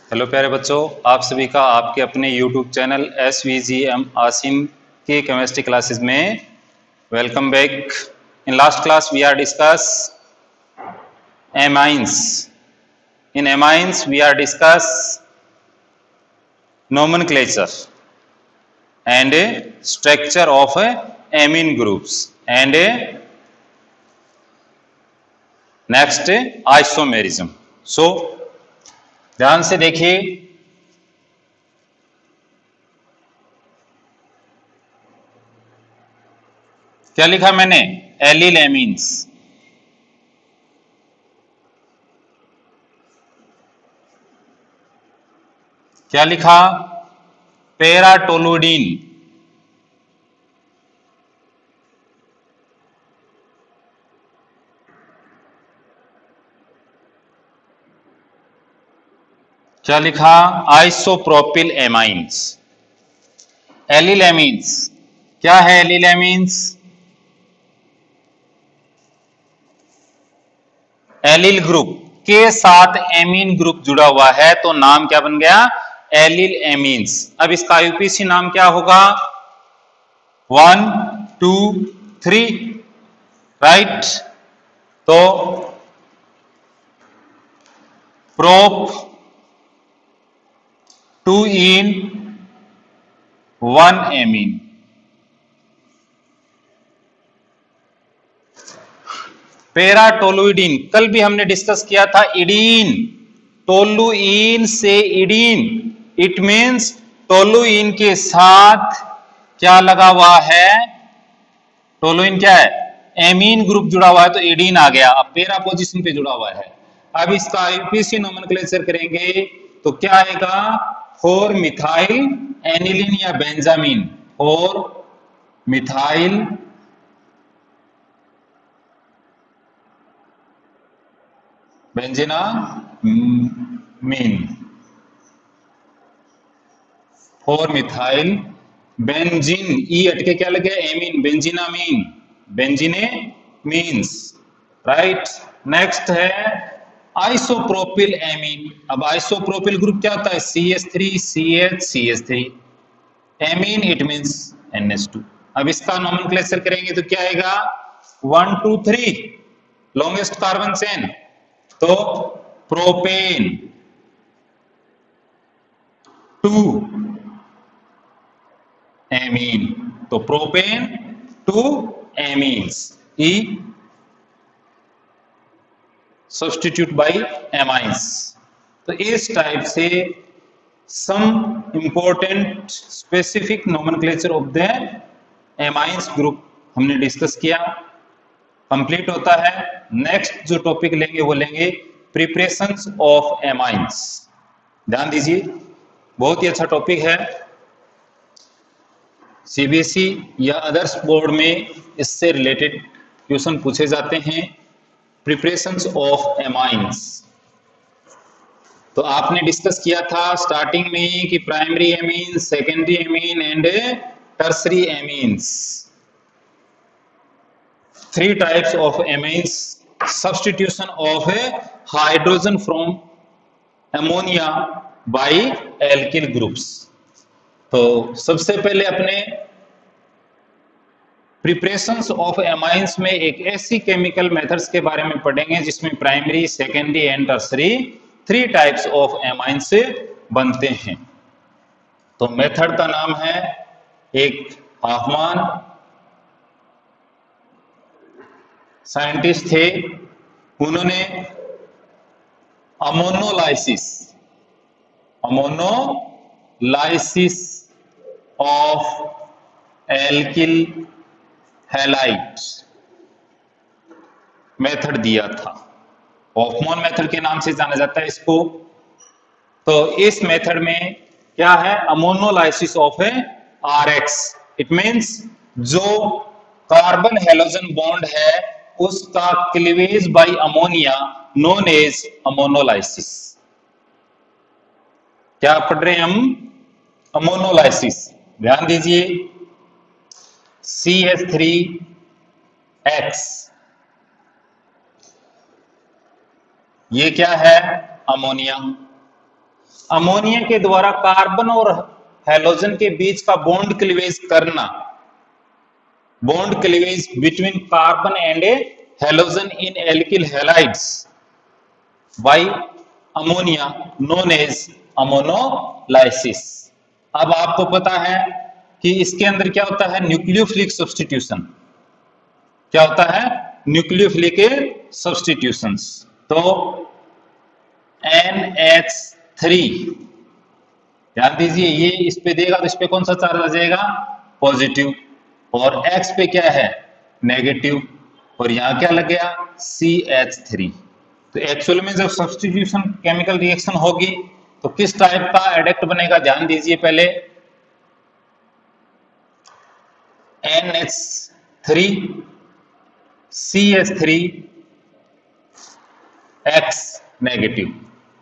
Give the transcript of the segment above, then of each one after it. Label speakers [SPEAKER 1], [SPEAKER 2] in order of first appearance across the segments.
[SPEAKER 1] Hello प्यारे बच्चों, आप सभी का आपके अपने YouTube चैनल SVGM आसिम के केमिस्ट्री क्लासेस में welcome back. In last class we are discuss amines. In amines we are discuss nomenclature and structure of amine groups and next isomerism. So ध्यान से देखिए, क्या लिखा मैंने? Allyl amines. क्या लिखा? पेराटोलुडीन। क्या लिखा? Isopropyl amines. एलिल एमीन्स क्या है? एलिल एमीन्स एलिल ग्रुप के साथ एमीन ग्रुप जुड़ा हुआ है तो नाम क्या बन गया? Allyl amines. अब इसका यूपीसी नाम क्या होगा? 1 2 3, राइट? तो प्रोप 2 इन 1 एमीन। पेराटोलुइडीन कल भी हमने डिस्कस किया था। इडीन, टोलुइन से इडीन, इट मीन्स टोलुइन के साथ क्या लगा हुआ है? टोलुइन क्या है? एमीन ग्रुप जुड़ा हुआ है तो इडीन आ गया। अब पेरा पोजीशन पे जुड़ा हुआ है। अब इसका आईपीसी नोमेनक्लेचर करेंगे तो क्या आएगा? 4 मिथाइल एनिलीन या benzamine. 4 methyl benzenamine. 4 methyl benzene, ई अटके क्या लगे? Amine, benzenamine, benzenamines, right? Next है आइसोप्रोपिल एमीन। अब आइसोप्रोपिल ग्रुप क्या होता है? CH3 CH CH3। Amine it means NH2। अब इसका नोमेनक्लेचर करेंगे तो क्या आएगा? 1 2 3, लॉन्गेस्ट कार्बन चेन तो प्रोपेन 2 एमीन, तो प्रोपेन 2 एमीन्स, ई सब्स्टिट्यूट बाय एमाइंस। तो इस टाइप से some important specific nomenclature of the amines group हमने डिस्कस किया, कंप्लीट होता है। नेक्स्ट जो टॉपिक लेंगे वो लेंगे प्रिपरेशंस ऑफ एमाइंस। ध्यान दीजिए, बहुत ही अच्छा टॉपिक है। सीबीएसई या अदर्स बोर्ड में इससे रिलेटेड क्वेश्चन पूछे जाते हैं। प्रिपरेशंस ऑफ एमाइंस तो आपने डिस्कस किया था स्टार्टिंग में कि primary amine, secondary amine and tertiary amines. 3 types of amines, substitution of hydrogen from ammonia by alkyl groups. तो सबसे पहले अपने प्रिपरेशंस ऑफ एमाइंस में एक ऐसी केमिकल मेथड्स के बारे में पढ़ेंगे जिसमें primary, secondary and tertiary 3 types of amines से बनते हैं। तो मेथड का नाम है, एक हाफमान साइंटिस्ट थे, उन्होंने ammonolysis of alkyl halide method दिया था। हॉफमैन मेथड के नाम से जाना जाता है इसको। तो इस मेथड में क्या है? Ammonolysis of RX, it means जो कार्बन हैलोजन बॉन्ड है उसका cleavage by ammonia known as ammonolysis. क्या पढ़ रहे हैं हम? अमोनोलाइसिस। ध्यान दीजिए, CH3X ये क्या है? अमोनिया। अमोनिया के द्वारा कार्बन और हैलोजन के बीच का बॉन्ड क्लीवेज करना, bond cleavage between carbon and a halogen in alkyl halides by ammonia known as ammonolysis. अब आपको पता है कि इसके अंदर क्या होता है, न्यूक्लियोफिलिक सब्स्टिट्यूशन। क्या होता है, न्यूक्लियोफिलिक सब्स्टिट्यूशंस। तो NH3, ध्यान दीजिए, ये इस पे देगा तो इस पे कौन सा चार्ज आ जाएगा, पॉजिटिव, और X पे क्या है, नेगेटिव, और यहां क्या लग गया, CH3। तो एक्चुअल में जब सब्स्टिट्यूशन केमिकल रिएक्शन होगी तो किस टाइप का एडक्ट बनेगा, ध्यान दीजिए पहले। NH3 CH3 X negative.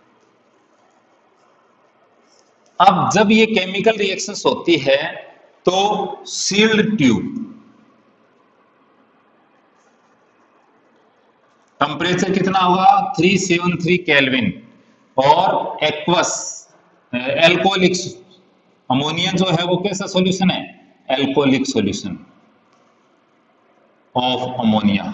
[SPEAKER 1] अब जब ये केमिकल रिएक्शंस होती है तो सील्ड ट्यूब, टेम्परेचर कितना होगा 373 केल्विन, और एक्वस एल्कोहलिक अमोनिया जो है वो कैसा सॉल्यूशन है, एल्कोहलिक सॉल्यूशन ऑफ अमोनिया।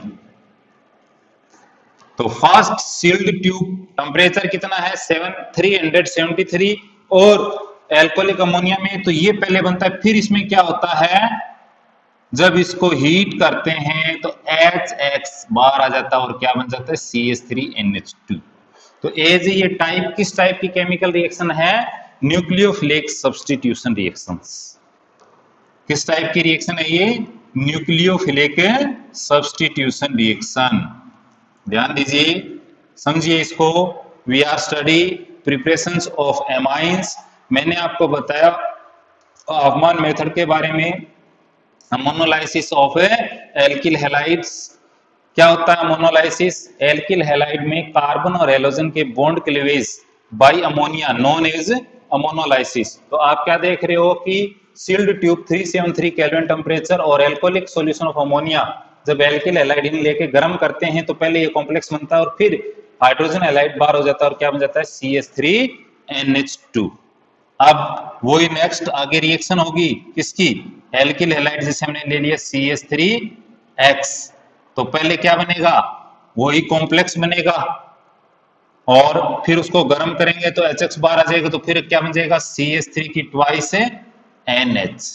[SPEAKER 1] तो फास्ट सील्ड ट्यूब टेम्परेचर कितना है 373, और एल्कोहलिक अमोनिया में तो ये पहले बनता है, फिर इसमें क्या होता है, जब इसको हीट करते हैं तो HX बाहर आ जाता है और क्या बन जाता है, CH3NH2। तो एज ये टाइप किस टाइप की केमिकल रिएक्शन है, न्यूक्लियोफिलिक सब्स्टिट्यूशन रिएक्शंस। किस टाइप की रिएक्शन है ये, न्यूक्लियोफिलिक सब्स्टिट्यूशन रिएक्शन। ध्यान दीजिए, समझिए इसको। We are study preparations of amines. मैंने आपको बताया हॉफमैन मेथड के बारे में, मोनोलाइसिस ऑफ एल्किल हैलाइड्स। क्या होता है मोनोलाइसिस, एल्किल हैलाइड में कार्बन और हैलोजन के bond cleavage by ammonia known as ammonolysis. तो आप क्या देख रहे हो कि सील्ड ट्यूब 373 केल्विन टेम्परेचर और एल्कोहलिक सॉल्यूशन ऑफ अमोनिया, जब एल्किल हैलाइड लेके गर्म करते हैं तो पहले ये कॉम्प्लेक्स बनता है और फिर हाइड्रोजन हैलाइड बाहर हो जाता है और क्या बन जाता है, CH3NH2। अब वही नेक्स्ट आगे रिएक्शन होगी किसकी, एल्किल हैलाइड, जैसे हमने ले लिया CH3X, तो पहले क्या बनेगा, वही कॉम्प्लेक्स बनेगा, और फिर उसको गर्म करेंगे तो HX बाहर आ जाएगा, तो फिर क्या बन जाएगा, CH3 की ट्वाइस NH।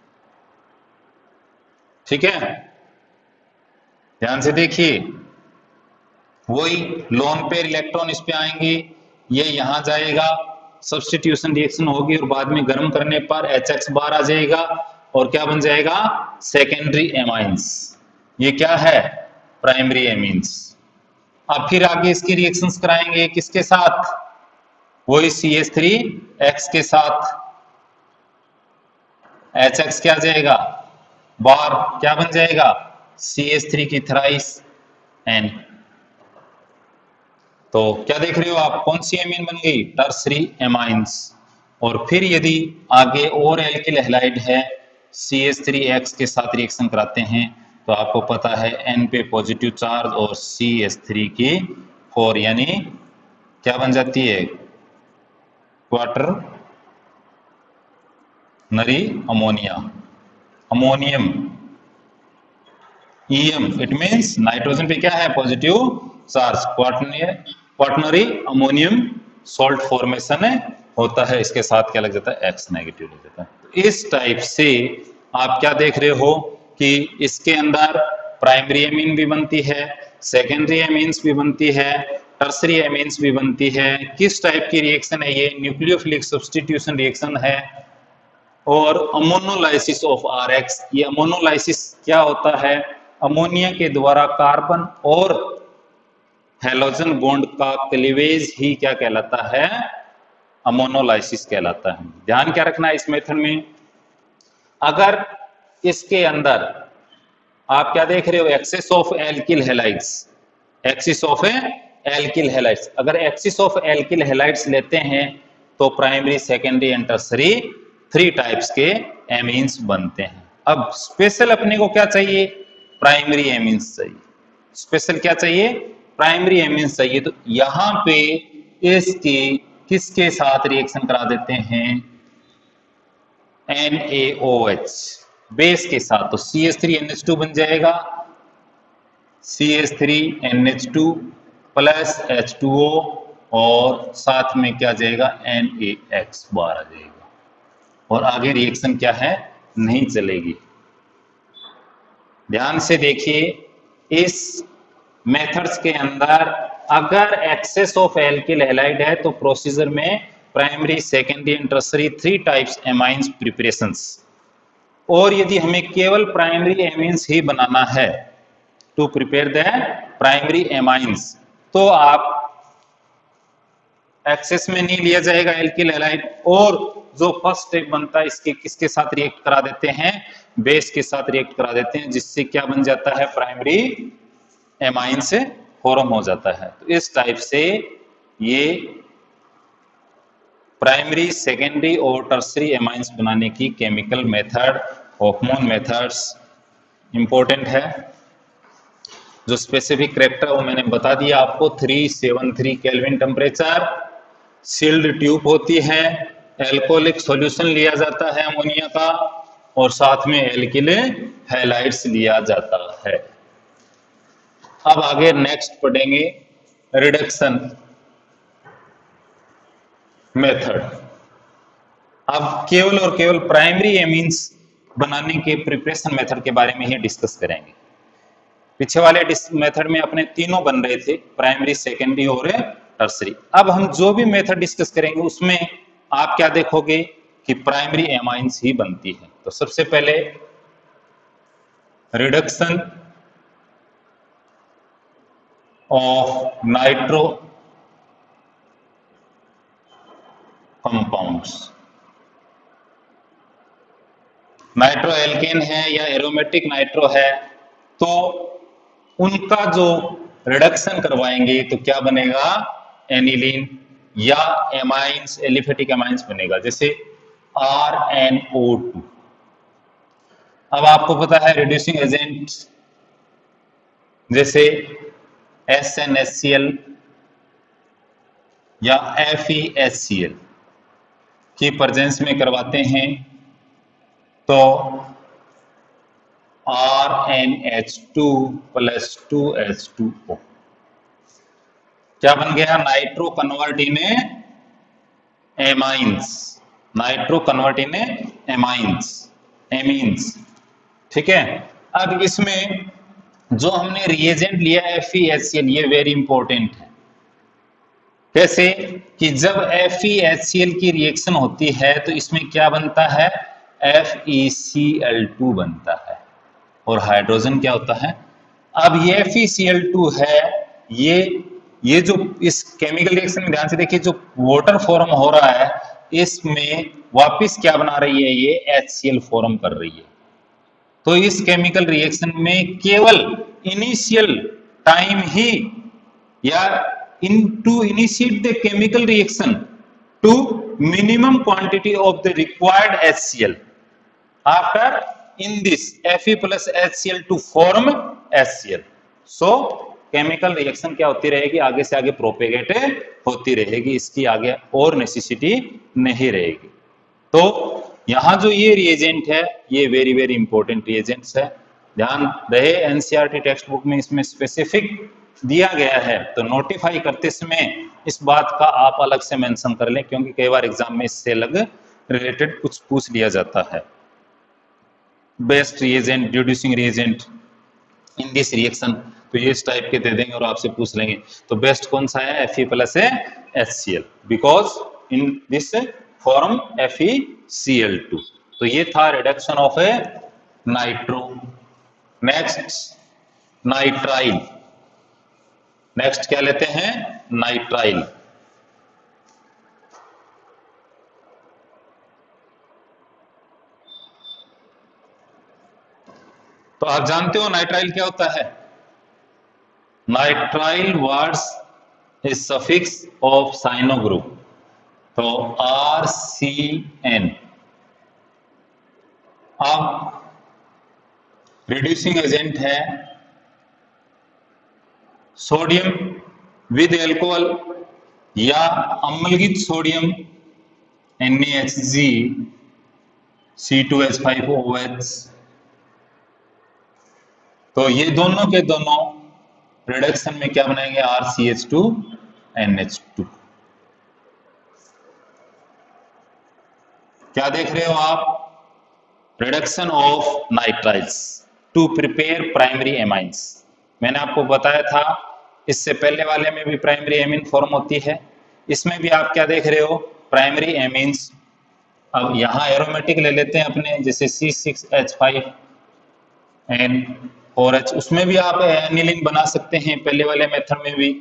[SPEAKER 1] ठीक है, ध्यान से देखिए, वही लोन पेयर इलेक्ट्रॉन इस पे आएंगे, ये यहां जाएगा, सब्स्टिट्यूशन रिएक्शन होगी और बाद में गर्म करने पर HX बाहर आ जाएगा और क्या बन जाएगा, सेकेंडरी एमाइंस। ये क्या है, प्राइमरी एमीन्स। अब फिर आगे इसकी रिएक्शंस कराएंगे किसके साथ, वही CH3X के साथ, HX क्या जाएगा बाहर, क्या बन जाएगा, CH3 की थ्राइस N। तो क्या देख रहे हो आप, कौन सी एमीन बन गई, टर्सरी एमाइंस। और फिर यदि आगे और एल्किल हैलाइड है, CH3X के साथ रिएक्शन कराते हैं तो आपको पता है N पे पॉजिटिव चार्ज और CH3 की 4, यानी क्या बन जाती है, quaternary ammonia, ammonium EM, it means nitrogen पे क्या है, positive charge, quaternary ammonium salt formation होता है, इसके साथ क्या लग जाता है, X नेगेटिव लग जाता है। तो इस टाइप से आप क्या देख रहे हो कि इसके अंदर प्राइमरी एमीन भी बनती है, सेकेंडरी एमीन्स भी बनती है, टर्सरी एमीन्स भी बनती है। किस टाइप की रिएक्शन है ये, न्यूक्लियोफिलिक सब्स्टिट्यूशन रिएक्शन है। और अमोनोलाइसिस ऑफ RX, ये अमोनोलाइसिस क्या होता है, अमोनिया के द्वारा कार्बन और हैलोजन बॉन्ड का क्लीवेज ही क्या कहलाता है, अमोनोलाइसिस कहलाता है। ध्यान क्या रखना है इस मेथड में, अगर इसके अंदर आप क्या देख रहे हो, excess of alkyl halides, excess of alkyl halides, अगर एक्सिस ऑफ एल्किल हैलाइड्स लेते हैं तो primary, secondary and tertiary 3 types के एमीन्स बनते हैं। अब स्पेशल अपने को क्या चाहिए, प्राइमरी एमीन्स चाहिए। स्पेशल क्या चाहिए, प्राइमरी एमीन्स चाहिए। तो यहां पे इसकी किसके साथ रिएक्शन करा देते हैं, NaOH बेस के साथ, तो CH3NH2 बन जाएगा, CH3NH2 प्लस H2O और साथ में क्या जाएगा, NaX बार आ जाएगा, और आगे रिएक्शन क्या है, नहीं चलेगी। ध्यान से देखिए, इस मेथड्स के अंदर अगर एक्सेस ऑफ एल्किल हैलाइड है तो प्रोसीजर में primary, secondary and tertiary 3 types amines preparations, और यदि हमें केवल प्राइमरी एमाइंस ही बनाना है to prepare the primary amines, तो आप एक्सेस में नहीं लिया जाएगा एल्किल हैलाइड, और जो फर्स्ट स्टेप बनता है इसके किसके साथ रिएक्ट करा देते हैं, बेस के साथ रिएक्ट करा देते हैं, जिससे क्या बन जाता है, प्राइमरी एमाइन से फॉर्म हो जाता है। तो इस टाइप से ये प्राइमरी, सेकेंडरी और टर्सरी एमाइंस बनाने की chemical method, Hofmann methods important है। जो स्पेसिफिक करेक्टर वो मैंने बता दिया आपको, 373 केल्विन टेम्परेचर, सील्ड ट्यूब होती है, एल्कोहलिक सॉल्यूशन लिया जाता है अमोनिया का, और साथ में एल्किल हैलाइड्स लिया जाता है। अब आगे नेक्स्ट पढ़ेंगे रिडक्शन मेथड। अब केवल और केवल प्राइमरी एमीन्स बनाने के प्रिपरेशन मेथड के बारे में ही डिस्कस करेंगे। पीछे वाले मेथड में अपने तीनों बन रहे थे, प्राइमरी, सेकेंडरी और टर्सरी। अब हम जो भी मेथड डिस्कस करेंगे उसमें आप क्या देखोगे कि प्राइमरी एमाइंस ही बनती है। तो सबसे पहले reduction of nitro compounds, nitro alkane है या एरोमेटिक नाइट्रो है, तो उनका जो रिडक्शन करवाएंगे तो क्या बनेगा, एनिलीन या एमाइंस, एलिफेटिक एमाइंस बनेगा, जैसे RnO2। अब आपको पता है रिड्यूसिंग एजेंट जैसे SnHCl या FeHCl की प्रेजेंस में करवाते हैं तो RnH2 प्लस 2H2O क्या बन गया, nitro convert in amines, nitro convert in amines, amines. ठीक है। अब इसमें जो हमने रिएजेंट लिया है FeHCl, ये वेरी इंपॉर्टेंट है। कैसे कि जब FeHCl की रिएक्शन होती है तो इसमें क्या बनता है, FeCl2 बनता है, और हाइड्रोजन क्या होता है। अब ये FeCl2 है, ये जो इस केमिकल रिएक्शन में ध्यान से देखिए, जो वाटर फॉर्म हो रहा है इसमें वापस क्या बना रही है, ये HCl फॉर्म कर रही है। तो इस केमिकल रिएक्शन में केवल इनिशियल टाइम ही, या in to initiate the chemical reaction to minimum quantity of the required HCl after in this Fe plus HCl to form HCl. So chemical reaction क्या होती रहेगी, आगे से आगे प्रोपेगेट होती रहेगी, इसकी आगे और नेसेसिटी नहीं रहेगी। तो यहाँ जो ये रिएजेंट है ये वेरी वेरी इंपॉर्टेंट रिएजेंट्स है, ध्यान रहे। एनसीईआरटी टेक्स्ट बुक में इसमें स्पेसिफिक दिया गया है, तो नोटिफाई करते समय इस बात का आप अलग से मेंशन कर लें, क्योंकि कई बार एग्जाम में इससे अलग रिलेटेड कुछ पूछ लिया जाता है। Best reagent, reducing reagent in this reaction, तो ये इस टाइप के दे देंगे और आपसे पूछ लेंगे तो बेस्ट कौन सा है, Fe plus HCl, because in this form FeCl2। तो ये था reduction of a nitro. Next nitrile, next क्या लेते हैं, नाइट्राइल। तो आप जानते हो नाइट्राइल क्या होता है, nitrile words is suffix of cyano group, तो RCN। अब रिड्यूसिंग एजेंट है सोडियम विद एल्कोहल या अम्लगित सोडियम NaHg C2H5OH, तो ये दोनों के दोनों रिडक्शन में क्या बनाएंगे, RCH2NH2। क्या देख रहे हो आप, reduction of nitriles to prepare primary amines. मैंने आपको बताया था इससे पहले वाले में भी प्राइमरी एमीन फॉर्म होती है, इसमें भी आप क्या देख रहे हो, प्राइमरी एमीन्स। अब यहाँ एरोमेटिक ले लेते हैं अपने, जैसे C6H5N4H, उसमें भी आप एनिलीन बना सकते हैं पहले वाले मेथड में भी।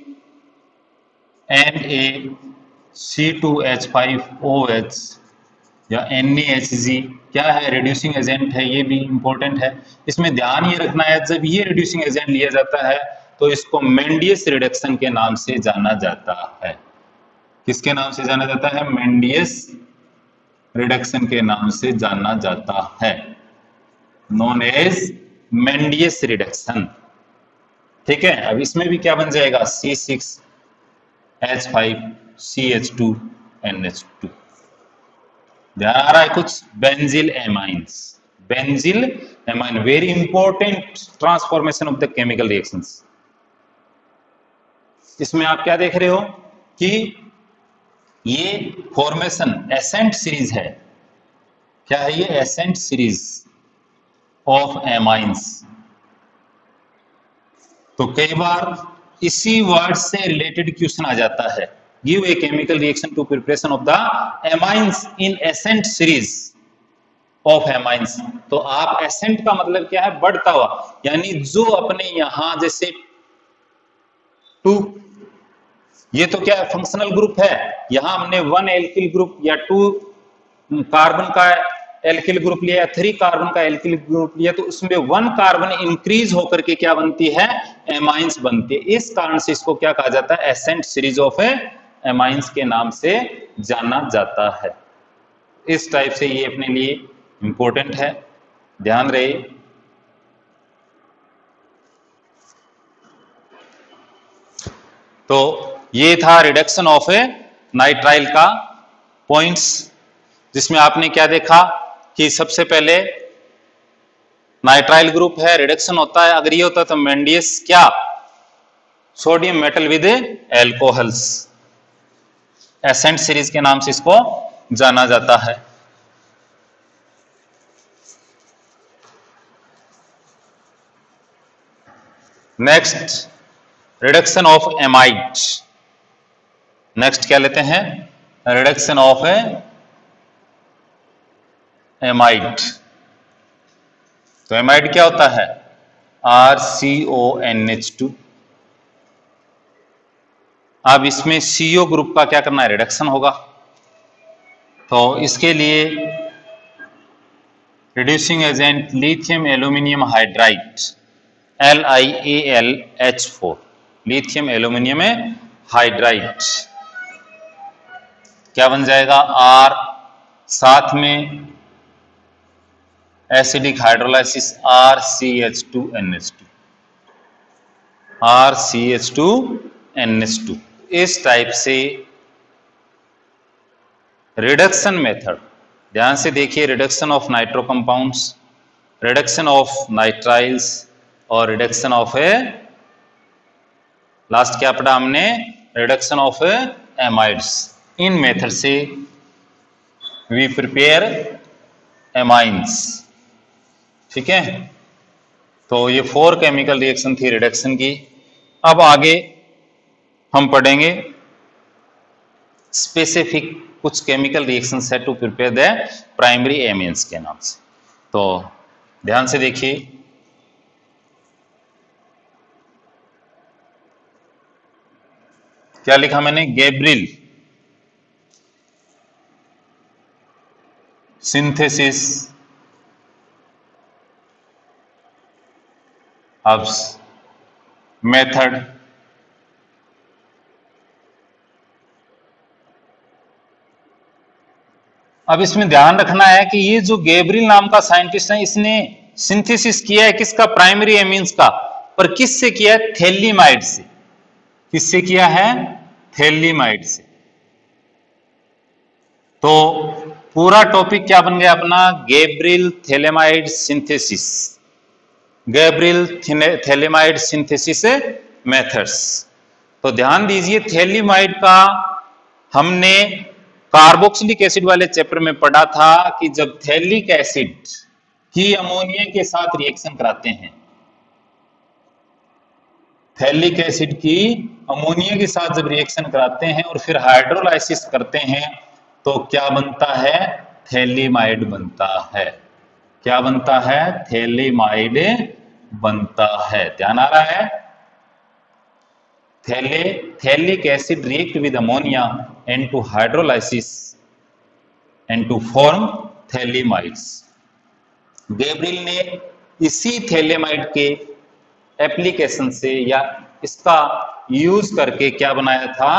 [SPEAKER 1] NaC2H5OH या NaHg क्या है, रिड्यूसिंग एजेंट है, ये भी इंपॉर्टेंट है। इसमें ध्यान ये रखना है, जब ये रिड्यूसिंग एजेंट लिया जाता है तो इसको मेंडियस रिडक्शन के नाम से जाना जाता है। किसके नाम से जाना जाता है, मेंडियस रिडक्शन के नाम से जाना जाता है, नोन एज मेंडियस रिडक्शन। ठीक है, अब इसमें भी क्या बन जाएगा, C6H5CH2NH2। ध्यान आ रहा है कुछ, benzyl amines, benzyl amine, very important transformation of the chemical reactions. इसमें आप क्या देख रहे हो कि ये फॉर्मेशन एसेंट सीरीज है। क्या है ये, एसेंट सीरीज ऑफ एमाइंस। तो कई बार इसी वर्ड से रिलेटेड क्वेश्चन आ जाता है, give a chemical reaction to preparation of the amines in ascent series of amines. तो आप एसेंट का मतलब क्या है, बढ़ता हुआ, यानी जो अपने यहां जैसे 2, ये तो क्या है, फंक्शनल ग्रुप है, यहां हमने 1 एल्किल ग्रुप या 2 कार्बन का एल्किल ग्रुप लिया, 3 कार्बन का एल्किल ग्रुप लिया, तो उसमें 1 कार्बन इंक्रीज होकर के क्या बनती है, एमाइंस बनती है। इस कारण से इसको क्या कहा जाता है, एसेंट सीरीज ऑफ एमाइंस के नाम से जाना जाता है। इस टाइप से ये अपने लिए इंपॉर्टेंट है, ध्यान रहे। तो ये था रिडक्शन ऑफ ए नाइट्राइल का पॉइंट्स, जिसमें आपने क्या देखा कि सबसे पहले नाइट्राइल ग्रुप है, रिडक्शन होता है, अगर ये होता तो मेंडियस क्या, sodium metal with alcohols, ascent series के नाम से इसको जाना जाता है। Next, reduction of amide. Next क्या लेते हैं, रिडक्शन ऑफ एमाइड। तो एमाइड क्या होता है, RCONH2। अब इसमें CO ग्रुप का क्या करना है, रिडक्शन होगा। तो इसके लिए reducing agent lithium aluminium hydride, LiAlH4, lithium aluminium hydride, क्या बन जाएगा, R, साथ में एसिडिक हाइड्रोलाइसिस RCH2NH2, RCH2NH2। इस टाइप से रिडक्शन मेथड, ध्यान से देखिए, reduction of nitro compounds, reduction of nitriles और रिडक्शन ऑफ लास्ट क्या पढ़ा हमने, रिडक्शन ऑफ एमाइड्स। इन मेथड से वी प्रिपेयर एमाइंस। ठीक है, तो ये 4 केमिकल रिएक्शन थी रिडक्शन की। अब आगे हम पढ़ेंगे स्पेसिफिक कुछ केमिकल रिएक्शन है to prepare the primary amines के नाम से। तो ध्यान से देखिए, क्या लिखा मैंने, गैब्रिल सिंथेसिस ऑफ मेथड अब इसमें ध्यान रखना है कि ये जो गैब्रिल नाम का साइंटिस्ट है, इसने सिंथेसिस किया है किसका, प्राइमरी एमीन्स का, पर किससे किया है, थैलीमाइड से। किससे किया है, थैलीमाइड से। तो पूरा टॉपिक क्या बन गया अपना, Gabriel phthalimide synthesis, Gabriel phthalimide synthesis methods. तो ध्यान दीजिए, थैलीमाइड का हमने कार्बोक्सिलिक एसिड वाले चैप्टर में पढ़ा था कि जब थैलिक एसिड की अमोनिया के साथ रिएक्शन कराते हैं, थैलिक एसिड की अमोनिया के साथ जब रिएक्शन कराते हैं और फिर हाइड्रोलाइसिस करते हैं तो क्या बनता है, थैलीमाइड बनता है। क्या बनता है, थैलीमाइड बनता है। ध्यान आ रहा है, phthalic acid react with ammonia and to hydrolysis and to form phthalimides. Gabriel ने इसी थैलेमाइड के एप्लीकेशन से या इसका यूज करके क्या बनाया था,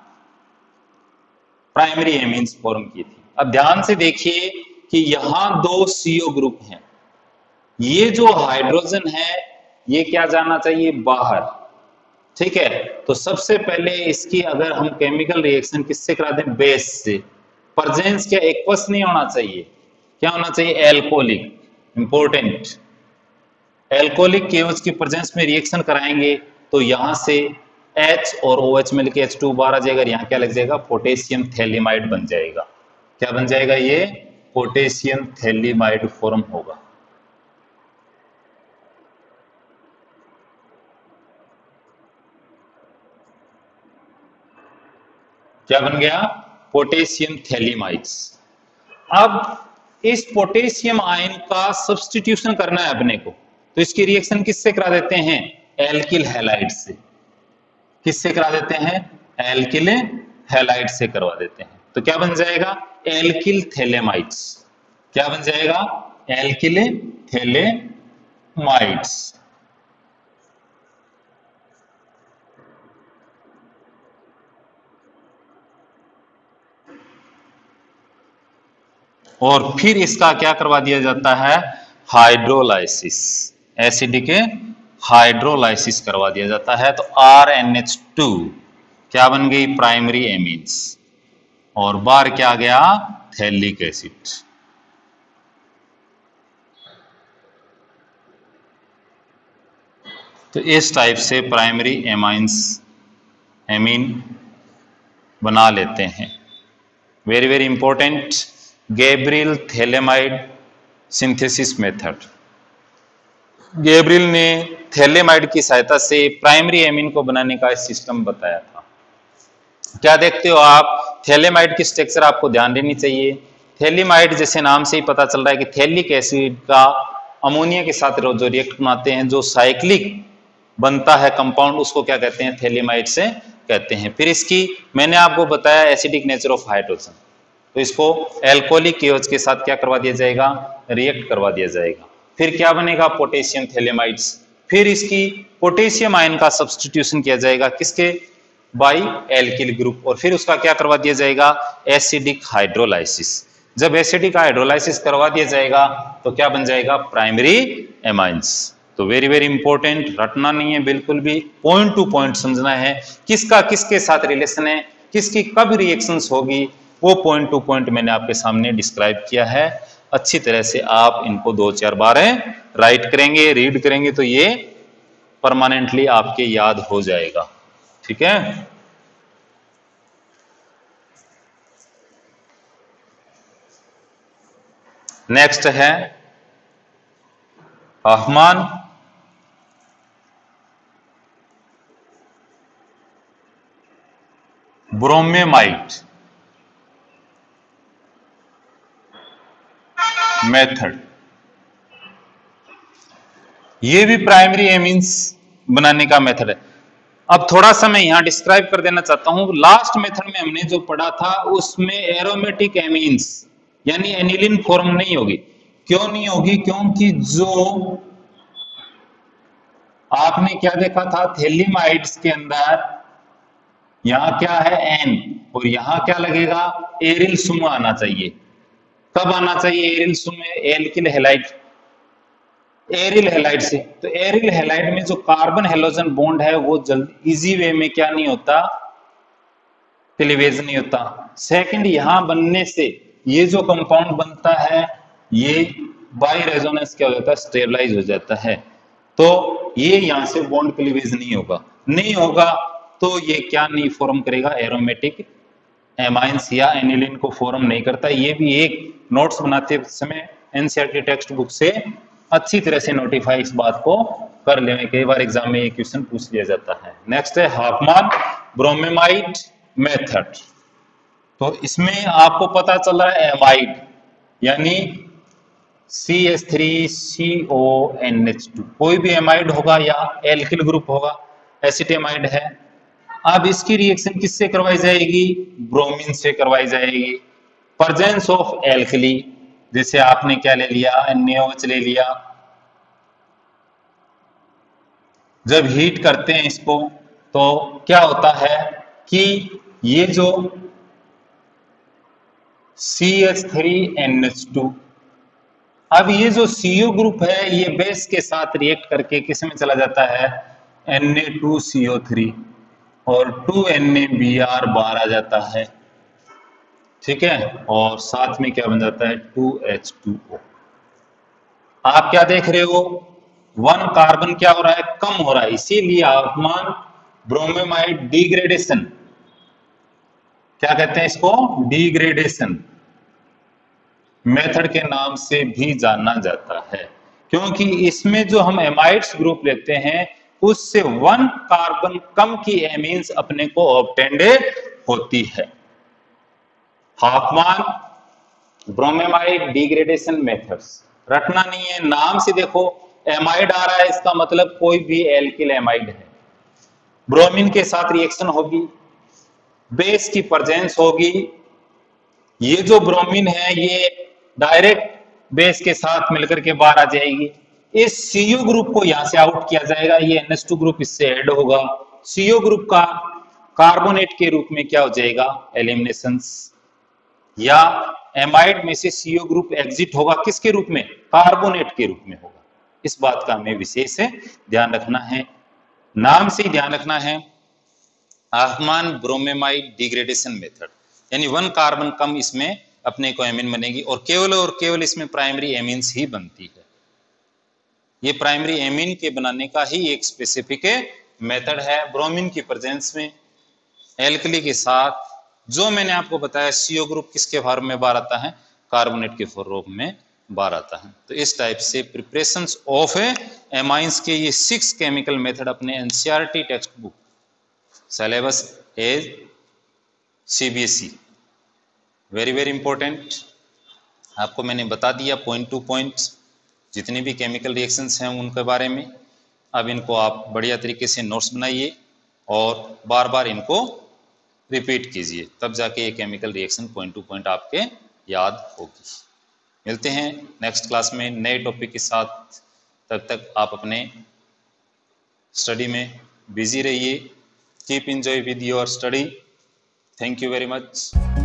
[SPEAKER 1] प्राइमरी एमीन्स फॉर्म की थी। अब ध्यान से देखिए कि यहां दो CO ग्रुप हैं, ये जो हाइड्रोजन है ये क्या जाना चाहिए, बाहर। ठीक है, तो सबसे पहले इसकी अगर हम केमिकल रिएक्शन किससे करा दें, बेस से। प्रेजेंस क्या एक्वस नहीं होना चाहिए, क्या होना चाहिए, एल्कोहलिक। इंपॉर्टेंट, एल्कोहलिक केओएच की प्रेजेंस में रिएक्शन कराएंगे तो यहां से H और OH मिलकर H2 बाहर आ जाएगा, यहां क्या लग जाएगा, पोटेशियम थैलीमाइड बन जाएगा। क्या बन जाएगा, ये पोटेशियम थैलीमाइड फॉर्म होगा। क्या बन गया, पोटेशियम थैलीमाइड्स। अब इस पोटेशियम आयन का सब्स्टिट्यूशन करना है अपने को, तो इसकी रिएक्शन किससे करा देते हैं, एल्किल हैलाइड से। किससे करा देते हैं, एल्किल हैलाइड से करवा देते हैं। तो क्या बन जाएगा, एल्किल थैलेमाइड्स। क्या बन जाएगा, एल्किल थैलेमाइड्स। और फिर इसका क्या करवा दिया जाता है, हाइड्रोलाइसिस, एसिडिक हाइड्रोलाइसिस करवा दिया जाता है। तो RnH2 क्या बन गई, प्राइमरी एमीन्स, और बाहर क्या गया, थैलिक एसिड। तो इस टाइप से प्राइमरी एमीन बना लेते हैं। Very very important, Gabriel phthalimide synthesis method. Gabriel ने थैलेमाइड की सहायता से प्राइमरी एमीन को बनाने का सिस्टम बताया था। क्या देखते हो आप, थैलेमाइड की स्ट्रक्चर आपको ध्यान देनी चाहिए। थैलेमाइड जैसे नाम से ही पता चल रहा है कि थैलिक एसिड का अमोनिया के साथ जो रिएक्ट बनाते हैं, जो साइक्लिक बनता है कंपाउंड, उसको क्या कहते हैं, थैलेमाइड से कहते हैं। फिर इसकी मैंने आपको बताया एसिडिक नेचर ऑफ हाइड्रोजन, तो इसको एल्कोहलिक केओएच के साथ क्या करवा दिया जाएगा, रिएक्ट करवा दिया जाएगा। फिर क्या बनेगा, पोटेशियम थैलेमाइड्स। फिर इसकी पोटेशियम आयन का सब्स्टिट्यूशन किया जाएगा किसके, बाई एल्किल ग्रुप, और फिर उसका क्या करवा दिया जाएगा, एसिडिक हाइड्रोलाइसिस। जब एसिडिक हाइड्रोलाइसिस करवा दिया जाएगा तो क्या बन जाएगा, प्राइमरी एमाइंस। तो वेरी वेरी इंपॉर्टेंट, रटना नहीं है बिल्कुल भी, पॉइंट टू पॉइंट समझना है, किसका किसके साथ रिलेशन है, किसकी कब रिएक्शंस होगी, वो पॉइंट टू पॉइंट मैंने आपके सामने डिस्क्राइब किया है। अच्छी तरह से आप इनको 2-4 बार राइट करेंगे, रीड करेंगे तो ये परमानेंटली आपके याद हो जाएगा। ठीक है, नेक्स्ट है हफमान ब्रोमेमाइड मेथड। ये भी प्राइमरी एमीन्स बनाने का मेथड है। अब थोड़ा सा मैं यहां डिस्क्राइब कर देना चाहता हूं। लास्ट मेथड में हमने जो पढ़ा था उसमें एरोमेटिक एमीन्स यानी एनिलीन फॉर्म नहीं होगी। क्यों नहीं होगी, क्योंकि जो आपने क्या देखा था थैलेमाइड्स के अंदर, यहां क्या है एन और यहां क्या लगेगा, एरिल सुम आना चाहिए। कब आना चाहिए एरिल सुम, एल्किल हैलाइड, एरिल हैलाइड से। तो एरिल हैलाइड में जो कार्बन हेलोजन बॉन्ड है वो जल्दी इजी वे में क्या नहीं होता, क्लीवेज नहीं होता। सेकंड, यहां बनने से ये जो कंपाउंड बनता है ये बाई रेजोनेंस क्या हो जाता है, स्टेबलाइज हो जाता है। तो ये यहां से बॉन्ड क्लीवेज नहीं होगा, नहीं होगा तो ये क्या नहीं फॉर्म करेगा, एरोमेटिक एमाइंस या एनिलीन को फॉर्म नहीं करता। ये भी एक नोट्स बनाते समय एनसीईआरटी टेक्स्ट बुक से अच्छी तरह से नोटिफाई इस बात को कर लेने, कई बार एग्जाम में ये क्वेश्चन पूछ लिया जाता है। नेक्स्ट है हाफमान ब्रोमेमाइड मेथड। तो इसमें आपको पता चल रहा है एमाइड यानी CH3CONH2, कोई भी एमाइड होगा या एल्किल ग्रुप होगा, एसिटेमाइड है। अब इसकी रिएक्शन किससे करवाई जाएगी, ब्रोमीन से करवाई जाएगी। प्रेजेंस ऑफ एल्कली, जैसे आपने क्या ले लिया, NaOH ले लिया, जब हीट करते हैं इसको तो क्या होता है कि ये जो CH3NH2, अब ये जो CO ग्रुप है ये बेस के साथ रिएक्ट करके किस में चला जाता है, Na2CO3 और 2NaBr आ जाता है, ठीक है, और साथ में क्या बन जाता है 2H2O। आप क्या देख रहे हो, 1 कार्बन क्या हो रहा है, कम हो रहा है, इसीलिए हाफमान ब्रोमेमाइड डिग्रेडेशन, क्या कहते हैं इसको, डिग्रेडेशन मेथड के नाम से भी जाना जाता है, क्योंकि इसमें जो हम एमाइड्स ग्रुप लेते हैं उससे 1 कार्बन कम की एमीन्स अपने को ऑब्टेंड होती है। हाफमान ब्रोमेमाइड डिग्रेडेशन मेथड्स रटना नहीं है, नाम से देखो एमाइड आ रहा है, इसका मतलब कोई भी एल्किल एमाइड है, ब्रोमीन के साथ रिएक्शन होगी, बेस की प्रेजेंस होगी, ये जो ब्रोमीन है ये डायरेक्ट बेस के साथ मिलकर के बाहर आ जाएगी, इस CO ग्रुप को यहां से आउट किया जाएगा, ये NH2 ग्रुप इससे ऐड होगा, CO ग्रुप का कार्बोनेट के रूप में क्या हो जाएगा, एलिमिनेशन, या एमाइड में से CO ग्रुप एग्जिट होगा किसके रूप में, कार्बोनेट के रूप में होगा। इस बात का हमें विशेष ध्यान रखना है, नाम से ही ध्यान रखना है, हाफमान ब्रोमेमाइड डिग्रेडेशन मेथड, यानी 1 कार्बन कम इसमें अपने को एमीन बनेगी और केवल इसमें प्राइमरी एमीन्स ही बनती है। ये प्राइमरी एमीन के बनाने का ही एक स्पेसिफिक मेथड है, ब्रोमीन की प्रेजेंस में एल्कली के साथ, जो मैंने आपको बताया CO ग्रुप किसके फॉर्म में बाहर आता है, कार्बोनेट के फॉर्म में बाहर आता है। तो इस टाइप से प्रिपरेशंस ऑफ एमाइंस के ये 6 केमिकल मेथड अपने NCERT text book syllabus as CBSE, very very important, आपको मैंने बता दिया पॉइंट टू पॉइंट जितनी भी केमिकल रिएक्शंस हैं उनके बारे में। अब इनको आप बढ़िया तरीके से नोट्स बनाइए और बार बार इनको रिपीट कीजिए, तब जाके ये chemical reaction point to point आपके याद होगी। मिलते हैं नेक्स्ट क्लास में नए टॉपिक के साथ, तब तक आप अपने स्टडी में बिजी रहिए। Keep enjoy with your study. Thank you very much.